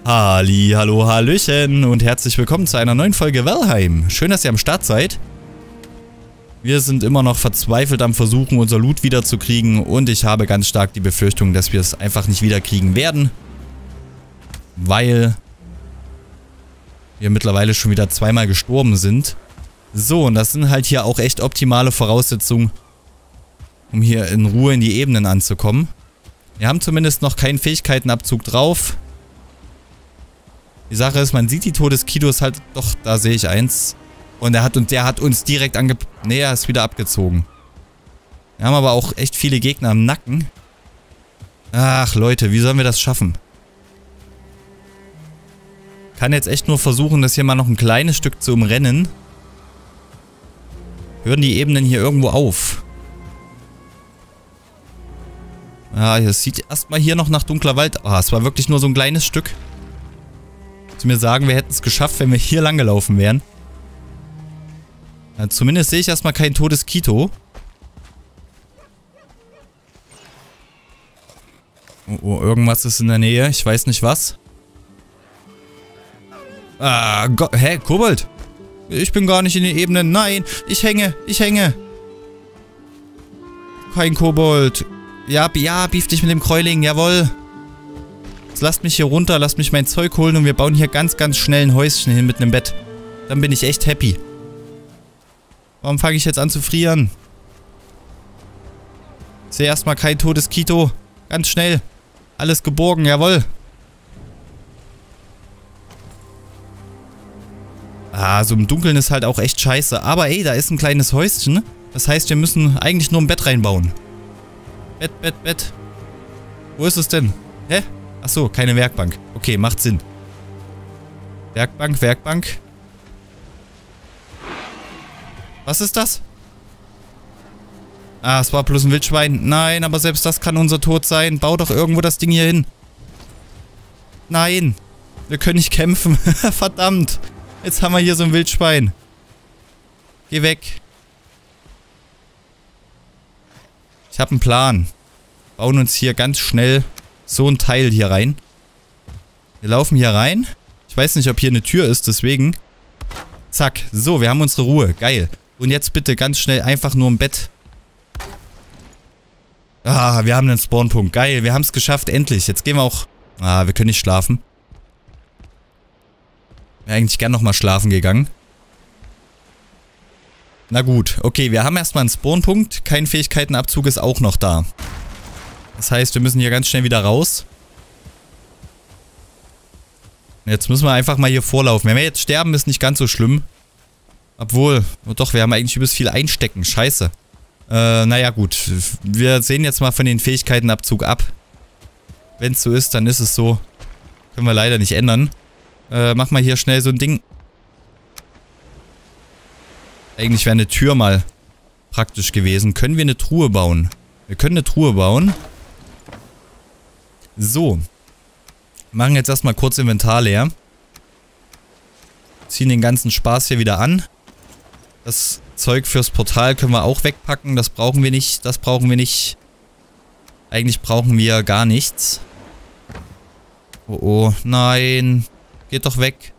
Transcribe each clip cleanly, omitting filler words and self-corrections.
Hallo, hallöchen und herzlich willkommen zu einer neuen Folge Valheim. Schön, dass ihr am Start seid. Wir sind immer noch verzweifelt am Versuchen, unser Loot wiederzukriegen und ich habe ganz stark die Befürchtung, dass wir es einfach nicht wiederkriegen werden. Weil wir mittlerweile schon wieder zweimal gestorben sind. So, und das sind halt hier auch echt optimale Voraussetzungen, um hier in Ruhe in die Ebenen anzukommen. Wir haben zumindest noch keinen Fähigkeitenabzug drauf. Die Sache ist, man sieht die Todeskitos halt, doch, da sehe ich eins. Und der hat uns direkt nee, er ist wieder abgezogen. Wir haben aber auch echt viele Gegner im Nacken. Ach Leute, wie sollen wir das schaffen? Kann jetzt echt nur versuchen, das hier mal noch ein kleines Stück zu umrennen. Hören die Ebenen hier irgendwo auf? Ah, es sieht erstmal hier noch nach dunkler Wald. Ah, es war wirklich nur so ein kleines Stück. Zu mir sagen, wir hätten es geschafft, wenn wir hier lang gelaufen wären. Ja, zumindest sehe ich erstmal kein totes Kito. Oh, irgendwas ist in der Nähe. Ich weiß nicht was. Ah, Gott. Hä, Kobold? Ich bin gar nicht in den Ebenen. Nein, ich hänge. Kein Kobold. Ja, beef dich mit dem Kräuling. Jawohl. Jetzt lasst mich hier runter, lasst mich mein Zeug holen und wir bauen hier ganz, ganz schnell ein Häuschen hin mit einem Bett. Dann bin ich echt happy. Warum fange ich jetzt an zu frieren? Ich sehe erstmal kein totes Kito. Ganz schnell. Alles geborgen, jawohl. Ah, so im Dunkeln ist halt auch echt scheiße. Aber ey, da ist ein kleines Häuschen. Das heißt, wir müssen eigentlich nur ein Bett reinbauen. Bett. Wo ist es denn? Hä? Achso, keine Werkbank. Okay, macht Sinn. Werkbank. Was ist das? Ah, es war bloß ein Wildschwein. Nein, aber selbst das kann unser Tod sein. Bau doch irgendwo das Ding hier hin. Nein. Wir können nicht kämpfen. Verdammt. Jetzt haben wir hier so ein Wildschwein. Geh weg. Ich habe einen Plan. Bauen uns hier ganz schnell so ein Teil hier rein. Wir laufen hier rein. Ich weiß nicht, ob hier eine Tür ist, deswegen. Zack. So, wir haben unsere Ruhe. Geil. Und jetzt bitte ganz schnell einfach nur ein Bett. Ah, wir haben einen Spawnpunkt. Geil, wir haben es geschafft. Endlich. Jetzt gehen wir auch... Ah, wir können nicht schlafen. Wäre eigentlich gern nochmal schlafen gegangen. Na gut. Okay, wir haben erstmal einen Spawnpunkt. Kein Fähigkeitenabzug ist auch noch da. Das heißt, wir müssen hier ganz schnell wieder raus. Jetzt müssen wir einfach mal hier vorlaufen. Wenn wir jetzt sterben, ist nicht ganz so schlimm. Obwohl, oh doch, wir haben eigentlich übelst viel einstecken. Scheiße. Naja gut. Wir sehen jetzt mal von den Fähigkeitenabzug ab. Wenn es so ist, dann ist es so. Können wir leider nicht ändern. Mach mal hier schnell so ein Ding. Eigentlich wäre eine Tür mal praktisch gewesen. Können wir eine Truhe bauen? Wir können eine Truhe bauen. So. Machen jetzt erstmal kurz Inventar leer. Ziehen den ganzen Spaß hier wieder an. Das Zeug fürs Portal können wir auch wegpacken. Das brauchen wir nicht. Eigentlich brauchen wir gar nichts. Oh, nein. Geht doch weg.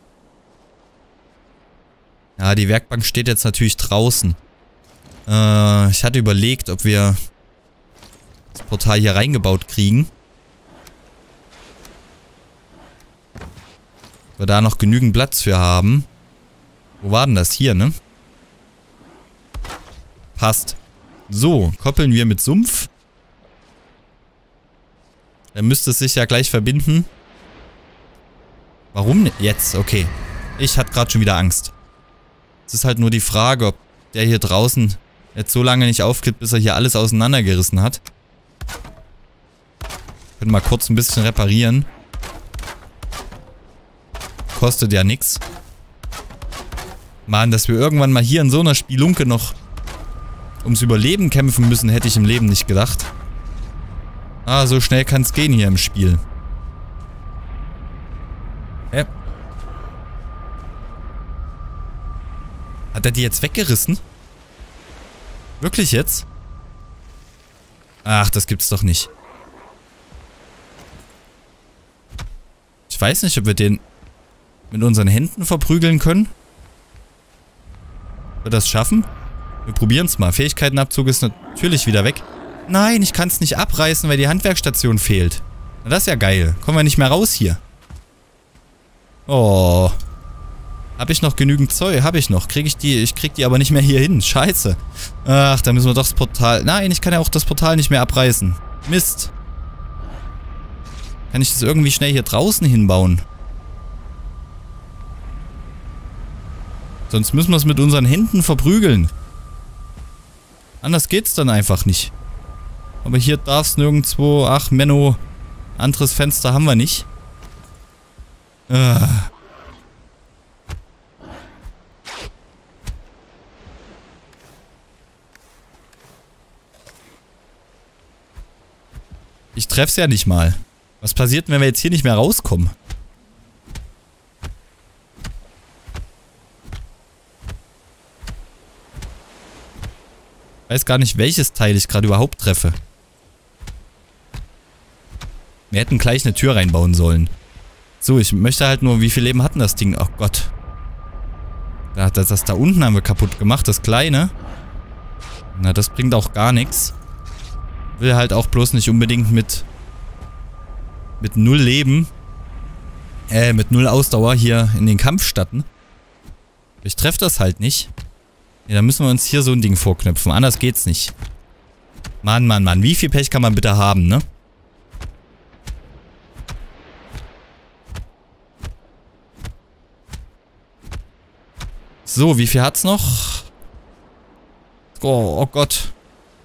Ja, die Werkbank steht jetzt natürlich draußen. Ich hatte überlegt, ob wir das Portal hier reingebaut kriegen. Ob wir da noch genügend Platz für haben. Wo war denn das? Hier, ne? Passt. So, koppeln wir mit Sumpf. Dann müsste es sich ja gleich verbinden. Warum jetzt? Okay. Ich hatte gerade schon wieder Angst. Es ist halt nur die Frage, ob der hier draußen jetzt so lange nicht aufgibt, bis er hier alles auseinandergerissen hat. Können mal kurz ein bisschen reparieren. Kostet ja nichts. Mann, dass wir irgendwann mal hier in so einer Spielunke noch ums Überleben kämpfen müssen, hätte ich im Leben nicht gedacht. Ah, so schnell kann es gehen hier im Spiel. Hä? Hat er die jetzt weggerissen? Wirklich jetzt? Ach, das gibt's doch nicht. Ich Ich weiß nicht, ob wir den mit unseren Händen verprügeln können. Wir das schaffen? Wir probieren es mal. Fähigkeitenabzug ist natürlich wieder weg. Nein, ich kann es nicht abreißen, weil die Handwerkstation fehlt. Na, das ist ja geil. Kommen wir nicht mehr raus hier. Oh. Habe ich noch genügend Zeug? Habe ich noch. Ich krieg die aber nicht mehr hier hin. Scheiße. Ach, da müssen wir doch das Portal... Nein, ich kann ja auch das Portal nicht mehr abreißen. Mist. Kann ich das irgendwie schnell hier draußen hinbauen? Sonst müssen wir es mit unseren Händen verprügeln. Anders geht's dann einfach nicht. Aber hier darf es nirgendwo... Ach, Menno. Anderes Fenster haben wir nicht. Ich treff's ja nicht mal. Was passiert, wenn wir jetzt hier nicht mehr rauskommen? Ich weiß gar nicht, welches Teil ich gerade überhaupt treffe. Wir hätten gleich eine Tür reinbauen sollen. So, ich möchte halt nur, wie viel Leben hatten das Ding? Oh Gott. Das da unten haben wir kaputt gemacht, das kleine. Na, das bringt auch gar nichts. Will halt auch bloß nicht unbedingt mit 0 Leben, mit 0 Ausdauer hier in den Kampf statten. Ich treffe das halt nicht. Ja, dann müssen wir uns hier so ein Ding vorknöpfen. Anders geht's nicht. Mann, Mann, Mann. Wie viel Pech kann man bitte haben, ne? So, wie viel hat's noch? Oh, oh Gott.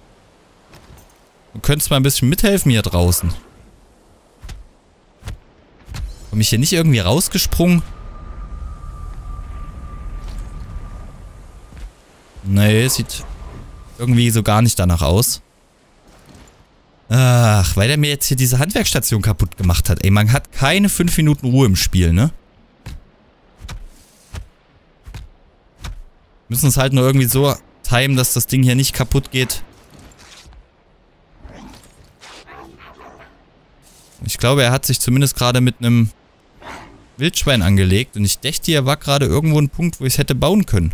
Du könntest mal ein bisschen mithelfen hier draußen. Komm ich hier nicht irgendwie rausgesprungen? Nee, sieht irgendwie so gar nicht danach aus. Ach, weil der mir jetzt hier diese Handwerksstation kaputt gemacht hat. Ey, man hat keine 5 Minuten Ruhe im Spiel, ne? Müssen es halt nur irgendwie so timen, dass das Ding hier nicht kaputt geht. Ich glaube, er hat sich zumindest gerade mit einem Wildschwein angelegt. Und ich dachte, hier war gerade irgendwo ein Punkt, wo ich es hätte bauen können.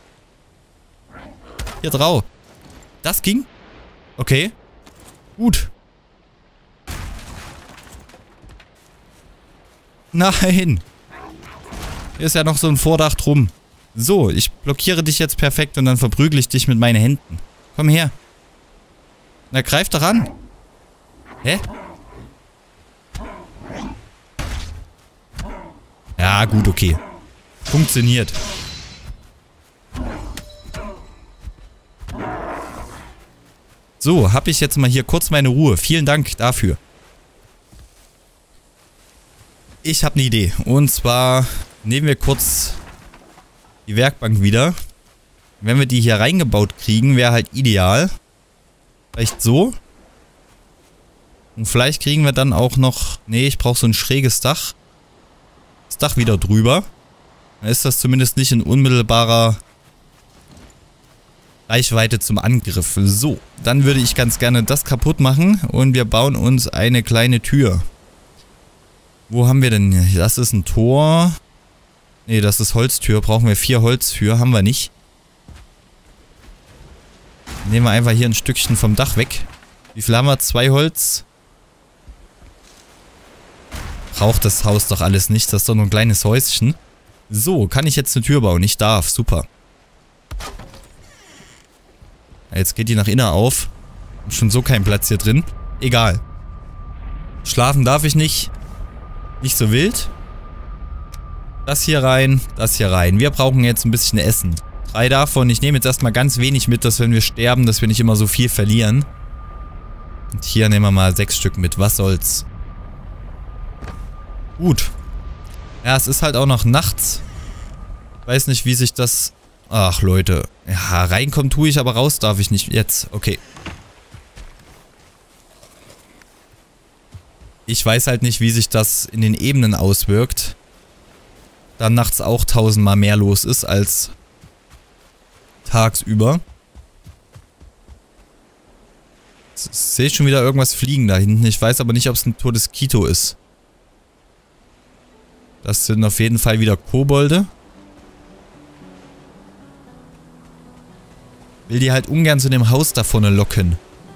Hier drauf. Das ging? Okay. Gut. Nein. Hier ist ja noch so ein Vordach drum. So, ich blockiere dich jetzt perfekt und dann verprügle ich dich mit meinen Händen. Komm her. Na, greif doch an. Hä? Ja, gut, okay. Funktioniert. So, habe ich jetzt mal hier kurz meine Ruhe. Vielen Dank dafür. Ich habe eine Idee. Und zwar nehmen wir kurz die Werkbank wieder. Wenn wir die hier reingebaut kriegen, wäre halt ideal. Vielleicht so. Und vielleicht kriegen wir dann auch noch... Nee, ich brauche so ein schräges Dach. Das Dach wieder drüber. Dann ist das zumindest nicht in unmittelbarer Reichweite zum Angriff. So, dann würde ich ganz gerne das kaputt machen und wir bauen uns eine kleine Tür. Wo haben wir denn? Das ist ein Tor. Ne, das ist Holztür. Brauchen wir 4 Holz für. Haben wir nicht. Nehmen wir einfach hier ein Stückchen vom Dach weg. Wie viel haben wir? 2 Holz. Braucht das Haus doch alles nicht. Das ist doch nur ein kleines Häuschen. So, kann ich jetzt eine Tür bauen? Ich darf. Super. Jetzt geht die nach innen auf. Schon so kein Platz hier drin. Egal. Schlafen darf ich nicht. Nicht so wild. Das hier rein, das hier rein. Wir brauchen jetzt ein bisschen Essen. 3 davon. Ich nehme jetzt erstmal ganz wenig mit, dass wenn wir sterben, dass wir nicht immer so viel verlieren. Und hier nehmen wir mal 6 Stück mit. Was soll's. Gut. Ja, es ist halt auch noch nachts. Ich weiß nicht, wie sich das... Ach, Leute. Ja, reinkommen tue ich, aber raus darf ich nicht. Jetzt, okay. Ich weiß halt nicht, wie sich das in den Ebenen auswirkt. Da nachts auch 1000-mal mehr los ist als tagsüber. Ich sehe schon wieder irgendwas fliegen da hinten. Ich weiß aber nicht, ob es ein Todeskito ist. Das sind auf jeden Fall wieder Kobolde. Will die halt ungern zu dem Haus da vorne locken.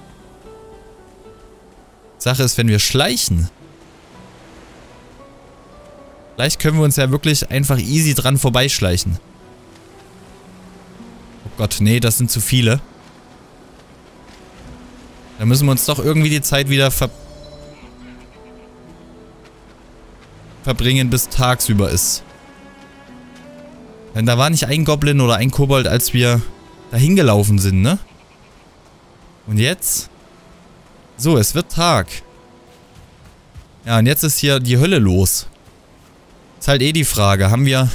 Sache ist, wenn wir schleichen. Vielleicht können wir uns ja wirklich einfach easy dran vorbeischleichen. Oh Gott, nee, das sind zu viele. Da müssen wir uns doch irgendwie die Zeit wieder verbringen, bis tagsüber ist. Denn da war nicht ein Goblin oder ein Kobold, als wir dahin gelaufen sind, ne? Und jetzt? So, es wird Tag. Ja, und jetzt ist hier die Hölle los. Ist halt eh die Frage, haben wir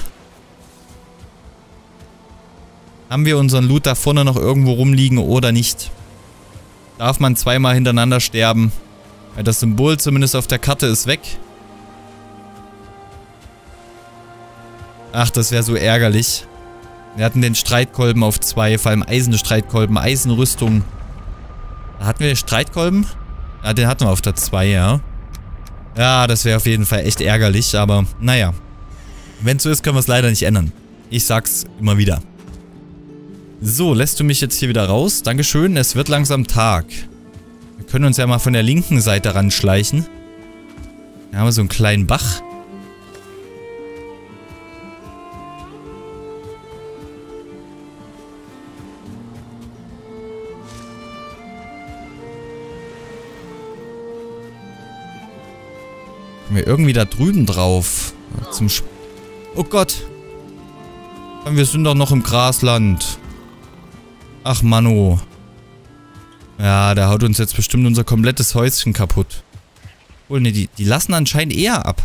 unseren Loot da vorne noch irgendwo rumliegen oder nicht? Darf man zweimal hintereinander sterben? Weil das Symbol zumindest auf der Karte ist weg. Ach, das wäre so ärgerlich. Wir hatten den Streitkolben auf 2, vor allem Eisenstreitkolben, Eisenrüstung. Da hatten wir den Streitkolben? Ja, den hatten wir auf der 2, ja. Ja, das wäre auf jeden Fall echt ärgerlich, aber naja. Wenn es so ist, können wir es leider nicht ändern. Ich sag's immer wieder. So, lässt du mich jetzt hier wieder raus? Dankeschön, es wird langsam Tag. Wir können uns ja mal von der linken Seite ranschleichen. Hier haben wir so einen kleinen Bach. Wir irgendwie da drüben drauf. Oh Gott. Wir sind doch noch im Grasland. Ach Manno. Ja, der haut uns jetzt bestimmt unser komplettes Häuschen kaputt. Obwohl, ne, die lassen anscheinend eher ab.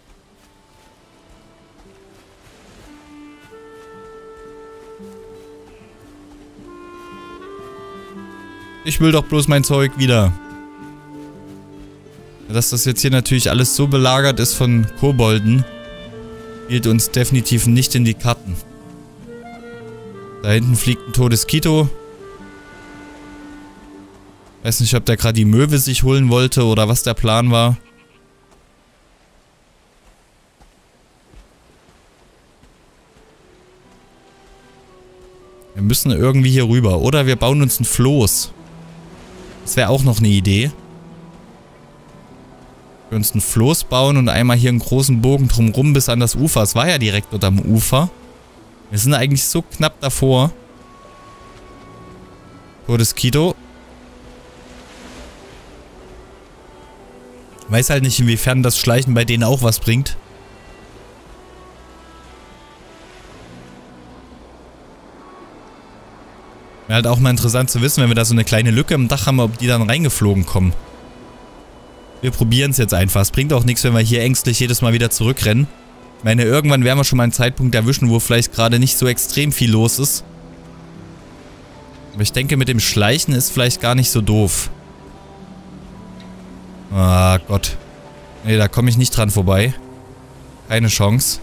Ich will doch bloß mein Zeug wieder. Dass das jetzt hier natürlich alles so belagert ist von Kobolden, spielt uns definitiv nicht in die Karten. Da hinten fliegt ein totes Kito. Weiß nicht, ob der gerade die Möwe sich holen wollte oder was der Plan war. Wir müssen irgendwie hier rüber. Oder wir bauen uns ein Floß. Das wäre auch noch eine Idee. Wir uns ein Floß bauen und einmal hier einen großen Bogen drumrum bis an das Ufer. Es war ja direkt dort am Ufer. Wir sind eigentlich so knapp davor. Totes Kito. Weiß halt nicht, inwiefern das Schleichen bei denen auch was bringt. Wäre halt auch mal interessant zu wissen, wenn wir da so eine kleine Lücke im Dach haben, ob die dann reingeflogen kommen. Wir probieren es jetzt einfach. Es bringt auch nichts, wenn wir hier ängstlich jedes Mal wieder zurückrennen. Ich meine, irgendwann werden wir schon mal einen Zeitpunkt erwischen, wo vielleicht gerade nicht so extrem viel los ist. Aber ich denke, mit dem Schleichen ist vielleicht gar nicht so doof. Ah, Gott. Nee, da komme ich nicht dran vorbei. Keine Chance.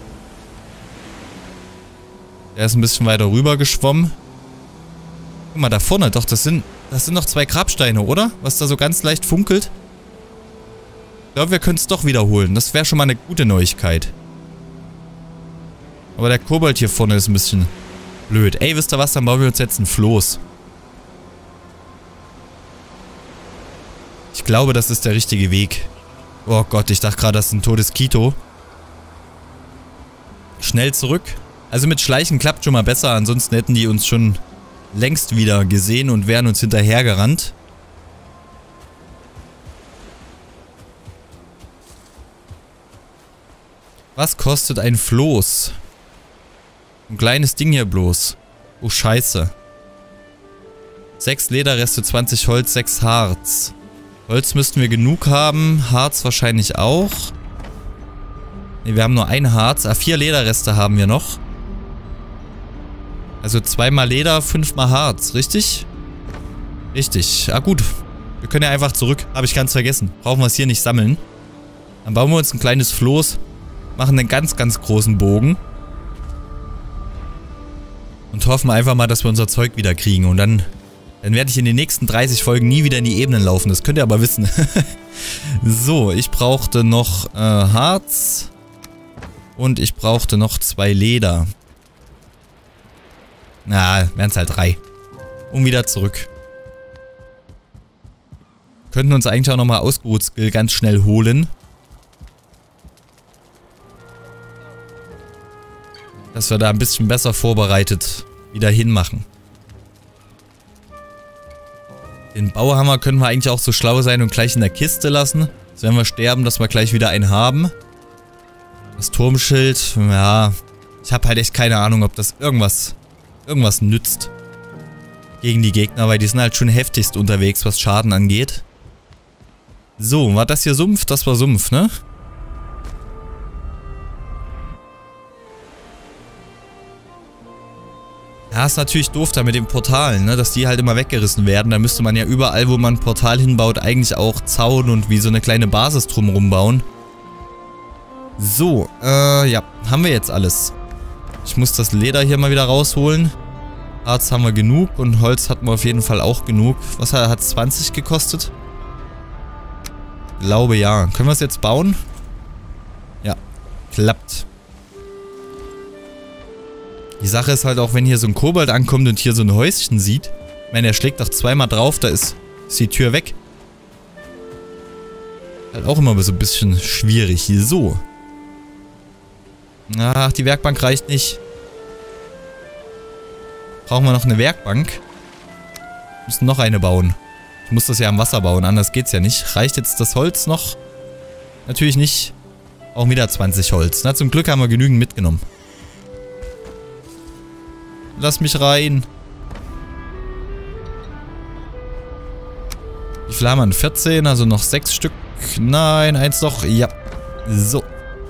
Der ist ein bisschen weiter rüber geschwommen. Guck mal, da vorne, doch, das sind noch 2 Grabsteine, oder? Was da so ganz leicht funkelt. Ich glaube, wir können es doch wiederholen. Das wäre schon mal eine gute Neuigkeit. Aber der Kobold hier vorne ist ein bisschen blöd. Ey, wisst ihr was? Dann bauen wir uns jetzt ein Floß. Ich glaube, das ist der richtige Weg. Oh Gott, ich dachte gerade, das ist ein totes Kito. Schnell zurück. Also mit Schleichen klappt schon mal besser. Ansonsten hätten die uns schon längst wieder gesehen und wären uns hinterhergerannt. Was kostet ein Floß? Ein kleines Ding hier bloß. Oh, scheiße. 6 Lederreste, 20 Holz, 6 Harz. Holz müssten wir genug haben. Harz wahrscheinlich auch. Ne, wir haben nur ein Harz. 4 Lederreste haben wir noch. Also 2 mal Leder, 5 mal Harz. Richtig? Richtig. Ah, gut. Wir können ja einfach zurück. Habe ich ganz vergessen. Brauchen wir es hier nicht sammeln. Dann bauen wir uns ein kleines Floß. Machen einen ganz, ganz großen Bogen. Und hoffen einfach mal, dass wir unser Zeug wieder kriegen. Und dann werde ich in den nächsten 30 Folgen nie wieder in die Ebenen laufen. Das könnt ihr aber wissen. So, ich brauchte noch Harz. Und ich brauchte noch 2 Leder. Na, wären es halt 3. Und wieder zurück. Könnten uns eigentlich auch nochmal Ausgeruht-Skill ganz schnell holen. Dass wir da ein bisschen besser vorbereitet wieder hinmachen. Den Bauhammer können wir eigentlich auch so schlau sein und gleich in der Kiste lassen. Also wenn wir sterben, dass wir gleich wieder einen haben. Das Turmschild, ja. Ich habe halt echt keine Ahnung, ob das irgendwas nützt. Gegen die Gegner, weil die sind halt schon heftigst unterwegs, was Schaden angeht. So, war das hier Sumpf? Das war Sumpf, ne? Ja, ist natürlich doof da mit den Portalen, ne? Dass die halt immer weggerissen werden. Da müsste man ja überall, wo man ein Portal hinbaut, eigentlich auch Zaun und wie so eine kleine Basis drumherum bauen. So, ja, haben wir jetzt alles. Ich muss das Leder hier mal wieder rausholen. Harz haben wir genug und Holz hatten wir auf jeden Fall auch genug. Was hat es 20 gekostet? Ich glaube ja. Können wir es jetzt bauen? Ja, klappt. Die Sache ist halt auch, wenn hier so ein Kobold ankommt und hier so ein Häuschen sieht. Ich meine, er schlägt doch zweimal drauf, da ist die Tür weg. Halt auch immer so ein bisschen schwierig. So. Ach, die Werkbank reicht nicht. Brauchen wir noch eine Werkbank? Wir müssen noch eine bauen. Ich muss das ja am Wasser bauen, anders geht's ja nicht. Reicht jetzt das Holz noch? Natürlich nicht. Auch wieder 20 Holz. Na, zum Glück haben wir genügend mitgenommen. Lass mich rein. Wie viel haben wir? 14, also noch 6 Stück. Nein, eins noch. Ja. So.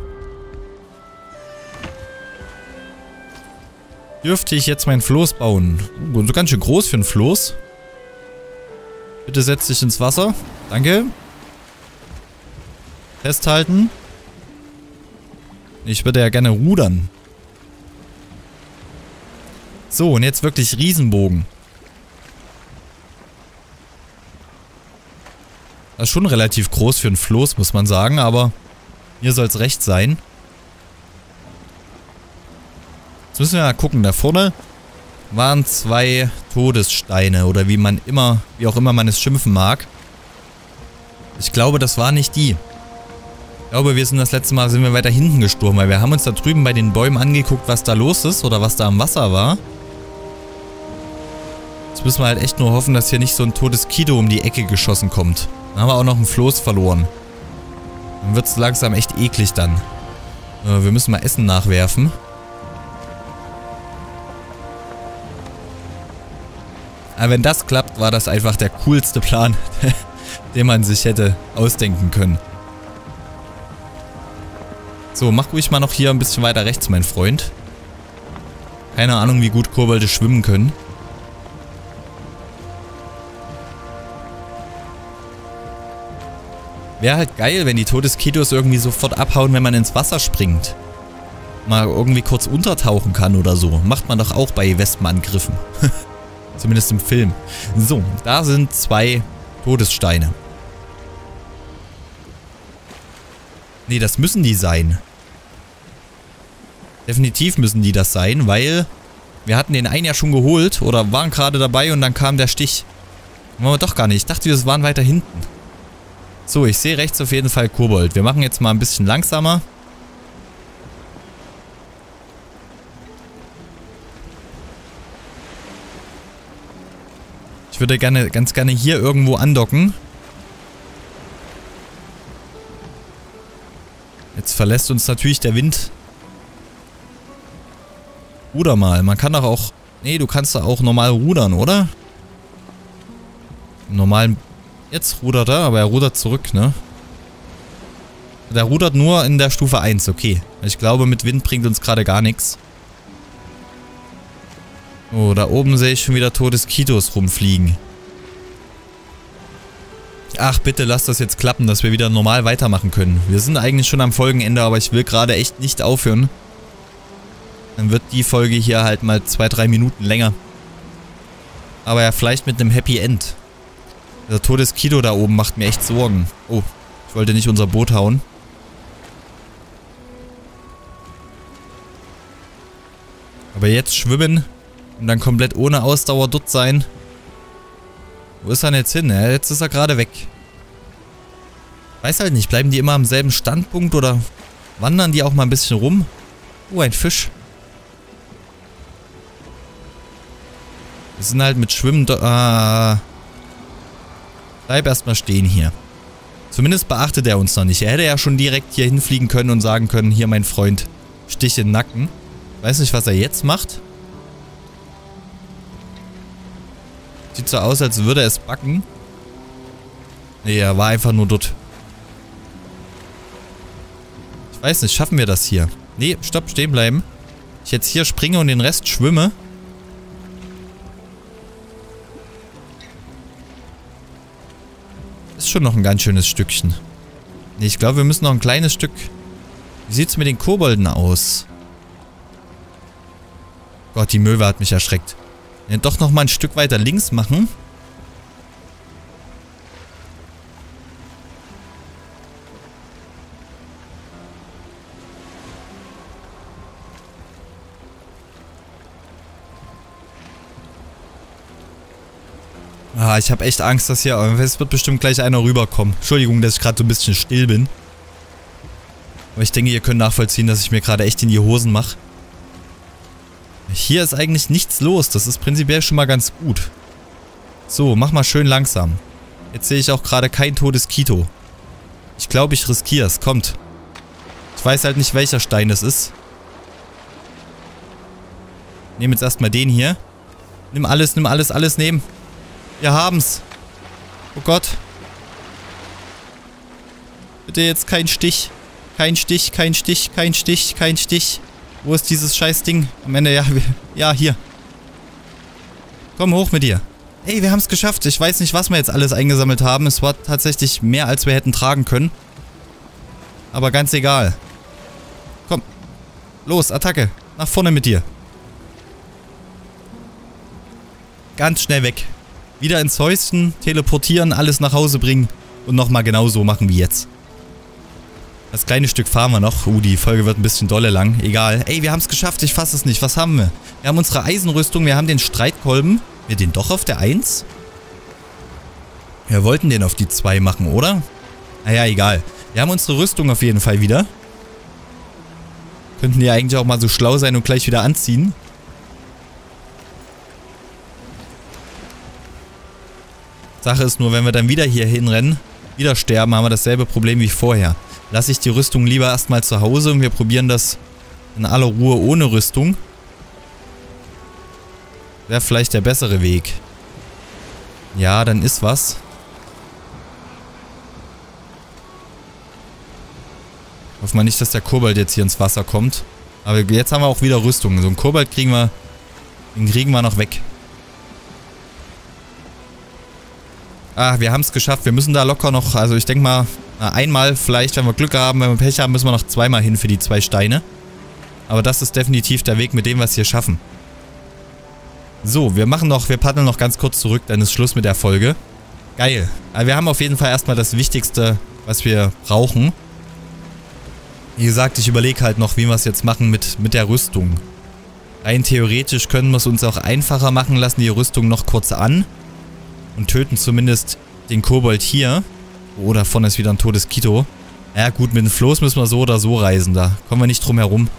Dürfte ich jetzt mein Floß bauen? So ganz schön groß für ein Floß. Bitte setz dich ins Wasser. Danke. Festhalten. Ich würde ja gerne rudern. So, und jetzt wirklich Riesenbogen. Das ist schon relativ groß für ein Floß, muss man sagen, aber mir soll es recht sein. Jetzt müssen wir mal gucken. Da vorne waren 2 Todessteine oder wie auch immer man es schimpfen mag. Ich glaube, das war nicht die. Ich glaube, wir sind das letzte Mal weiter hinten gestorben, weil wir haben uns da drüben bei den Bäumen angeguckt, was da los ist oder was da am Wasser war. Jetzt müssen wir halt echt nur hoffen, dass hier nicht so ein totes Kido um die Ecke geschossen kommt. Dann haben wir auch noch ein Floß verloren. Dann wird es langsam echt eklig dann. Wir müssen mal Essen nachwerfen. Aber wenn das klappt, war das einfach der coolste Plan, den man sich hätte ausdenken können. So, mach ruhig mal noch hier ein bisschen weiter rechts, mein Freund. Keine Ahnung, wie gut Kobolde schwimmen können. Wäre halt geil, wenn die Todeskidos irgendwie sofort abhauen, wenn man ins Wasser springt. Mal irgendwie kurz untertauchen kann oder so. Macht man doch auch bei Wespenangriffen. Zumindest im Film. So, da sind 2 Todessteine. Nee, das müssen die sein. Definitiv müssen die das sein, weil wir hatten den einen ja schon geholt oder waren gerade dabei und dann kam der Stich. Waren wir doch gar nicht. Ich dachte, wir waren weiter hinten. So, ich sehe rechts auf jeden Fall Kobold. Wir machen jetzt mal ein bisschen langsamer. Ich würde ganz gerne hier irgendwo andocken. Jetzt verlässt uns natürlich der Wind. Ruder mal. Man kann doch auch... Nee, du kannst da auch normal rudern, oder? Im normalen... Jetzt rudert er, aber er rudert zurück, ne? Der rudert nur in der Stufe 1, okay. Ich glaube, mit Wind bringt uns gerade gar nichts. Oh, da oben sehe ich schon wieder Todeskidos rumfliegen. Ach, bitte lass das jetzt klappen, dass wir wieder normal weitermachen können. Wir sind eigentlich schon am Folgenende, aber ich will gerade echt nicht aufhören. Dann wird die Folge hier halt mal 2-3 Minuten länger. Aber ja, vielleicht mit einem Happy End. Der Todeskido da oben macht mir echt Sorgen. Oh, ich wollte nicht unser Boot hauen. Aber jetzt schwimmen und dann komplett ohne Ausdauer dort sein. Wo ist er denn jetzt hin? Ja, jetzt ist er gerade weg. Weiß halt nicht, bleiben die immer am selben Standpunkt oder wandern die auch mal ein bisschen rum? Oh, ein Fisch. Wir sind halt mit Schwimmen... Bleib erstmal stehen hier. Zumindest beachtet er uns noch nicht. Er hätte ja schon direkt hier hinfliegen können und sagen können, hier mein Freund, Stich in den Nacken. Weiß nicht, was er jetzt macht. Sieht so aus, als würde es backen. Nee, er war einfach nur dort. Ich weiß nicht, schaffen wir das hier? Nee, stopp, stehen bleiben. Ich jetzt hier springe und den Rest schwimme. Ist schon noch ein ganz schönes Stückchen. Nee, ich glaube, wir müssen noch ein kleines Stück... Wie sieht es mit den Kobolden aus? Gott, die Möwe hat mich erschreckt. Ja, doch noch mal ein Stück weiter links machen. Ah, ich habe echt Angst, dass hier... Es wird bestimmt gleich einer rüberkommen. Entschuldigung, dass ich gerade so ein bisschen still bin. Aber ich denke, ihr könnt nachvollziehen, dass ich mir gerade echt in die Hosen mache. Hier ist eigentlich nichts los. Das ist prinzipiell schon mal ganz gut. So, mach mal schön langsam. Jetzt sehe ich auch gerade kein totes Kito. Ich glaube, ich riskiere es. Kommt. Ich weiß halt nicht, welcher Stein das ist. Nehmen jetzt erstmal den hier. Nimm alles, alles nehmen. Wir haben's. Oh Gott. Bitte jetzt kein Stich. Kein Stich, kein Stich, kein Stich, kein Stich. Wo ist dieses scheiß Ding? Am Ende, ja, hier. Komm hoch mit dir. Ey, wir haben es geschafft. Ich weiß nicht, was wir jetzt alles eingesammelt haben. Es war tatsächlich mehr, als wir hätten tragen können. Aber ganz egal. Komm. Los, Attacke. Nach vorne mit dir. Ganz schnell weg. Wieder ins Häuschen, teleportieren, alles nach Hause bringen und nochmal genauso machen wie jetzt. Das kleine Stück fahren wir noch. Die Folge wird ein bisschen dolle lang. Egal. Ey, wir haben es geschafft. Ich fasse es nicht. Was haben wir? Wir haben unsere Eisenrüstung. Wir haben den Streitkolben. Wir den doch auf der 1? Wir wollten den auf die 2 machen, oder? Naja, egal. Wir haben unsere Rüstung auf jeden Fall wieder. Könnten die eigentlich auch mal so schlau sein und gleich wieder anziehen. Sache ist nur, wenn wir dann wieder hier hinrennen, wieder sterben, haben wir dasselbe Problem wie vorher. Lasse ich die Rüstung lieber erstmal zu Hause und wir probieren das in aller Ruhe ohne Rüstung. Wäre vielleicht der bessere Weg. Ja, dann ist was. Hoffen wir nicht, dass der Kobold jetzt hier ins Wasser kommt. Aber jetzt haben wir auch wieder Rüstung. So einen Kobold kriegen wir, den kriegen wir noch weg. Ah, wir haben es geschafft. Wir müssen da locker noch, also ich denke mal, einmal vielleicht, wenn wir Glück haben, wenn wir Pech haben, müssen wir noch zweimal hin für die 2 Steine. Aber das ist definitiv der Weg, mit dem wir es hier schaffen. So, wir paddeln noch ganz kurz zurück, dann ist Schluss mit der Folge. Geil. Also wir haben auf jeden Fall erstmal das Wichtigste, was wir brauchen. Wie gesagt, ich überlege halt noch, wie wir es jetzt machen mit der Rüstung. Rein theoretisch können wir es uns auch einfacher machen, lassen die Rüstung noch kurz an. Und töten zumindest den Kobold hier. Oh, da vorne ist wieder ein totes Kito. Ja gut, mit dem Floß müssen wir so oder so reisen. Da kommen wir nicht drum herum.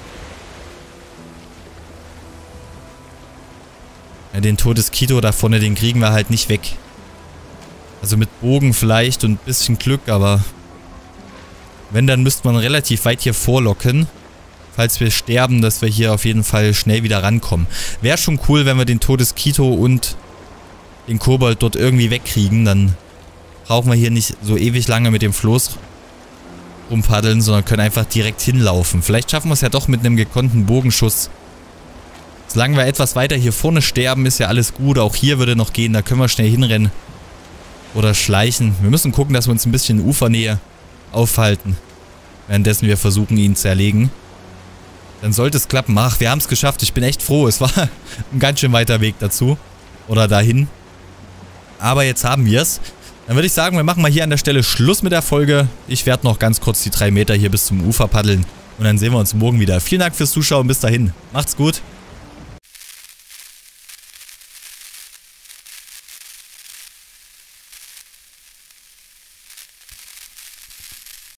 Ja, den totes Kito da vorne, den kriegen wir halt nicht weg. Also mit Bogen vielleicht und ein bisschen Glück, aber... Wenn, dann müsste man relativ weit hier vorlocken. Falls wir sterben, dass wir hier auf jeden Fall schnell wieder rankommen. Wäre schon cool, wenn wir den totes Kito und... den Kobold dort irgendwie wegkriegen, dann brauchen wir hier nicht so ewig lange mit dem Floß rumpaddeln, sondern können einfach direkt hinlaufen. Vielleicht schaffen wir es ja doch mit einem gekonnten Bogenschuss. Solange wir etwas weiter hier vorne sterben, ist ja alles gut. Auch hier würde noch gehen, da können wir schnell hinrennen. Oder schleichen. Wir müssen gucken, dass wir uns ein bisschen in Ufernähe aufhalten. Währenddessen wir versuchen, ihn zu erlegen. Dann sollte es klappen. Ach, wir haben es geschafft. Ich bin echt froh. Es war ein ganz schön weiter Weg dazu. Oder dahin. Aber jetzt haben wir es. Dann würde ich sagen, wir machen mal hier an der Stelle Schluss mit der Folge. Ich werde noch ganz kurz die 3 Meter hier bis zum Ufer paddeln. Und dann sehen wir uns morgen wieder. Vielen Dank fürs Zuschauen. Bis dahin. Macht's gut.